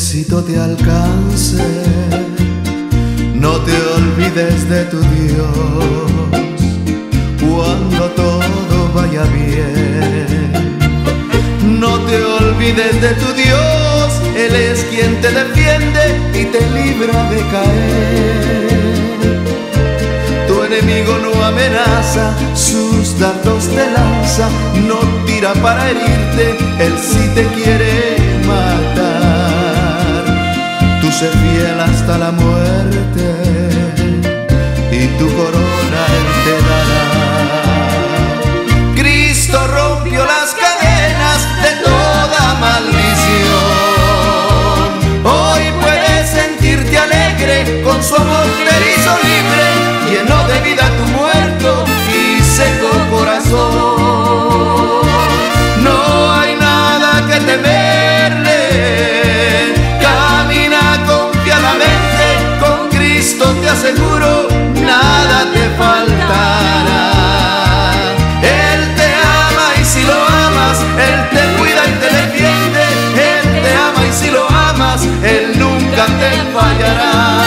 éxito te alcance, no te olvides de tu Dios. Cuando todo vaya bien, no te olvides de tu Dios. Él es quien te defiende y te libra de caer. Tu enemigo no amenaza, sus dardos te lanza, no tira para herirte, él sí te quiere matar. Tú sé fiel hasta la muerte y tu corona él te dará. Cristo rompió las cadenas de toda maldición. Hoy puedes sentirte alegre, con su amor te hizo libre, lleno de vida tu muerto y seco corazón. No hay nada que temerle, camina confiadamente, con Cristo te aseguro, nada te faltará. Él te ama y si lo amas, Él te cuida y te defiende. Él te ama y si lo amas, Él nunca te fallará.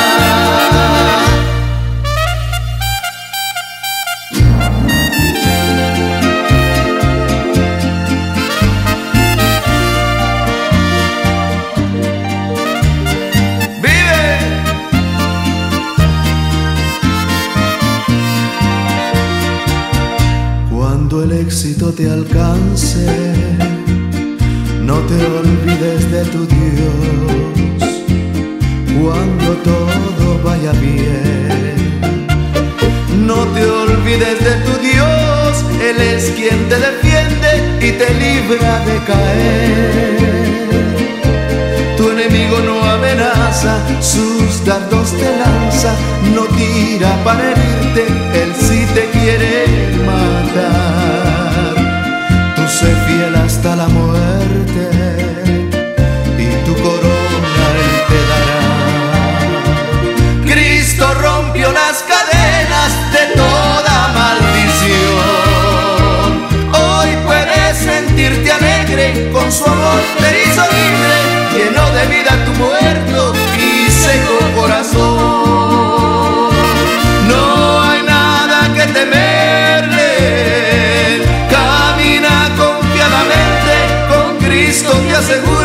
Cuando el éxito te alcance, no te olvides de tu Dios. Cuando todo vaya bien, no te olvides de tu Dios. Él es quien te defiende y te libra de caer. Tu enemigo no amenaza, sus dardos te lanza, no tira para herirte, él sí te quiere matar. Tú sé fiel hasta la muerte y tu corona él te dará. Cristo rompió las cadenas de toda maldición. Hoy puedes sentirte alegre, con su amor te hizo libre, lleno de vida tu muerto y seco corazón. No hay nada que temerle, camina confiadamente, con Cristo te aseguro,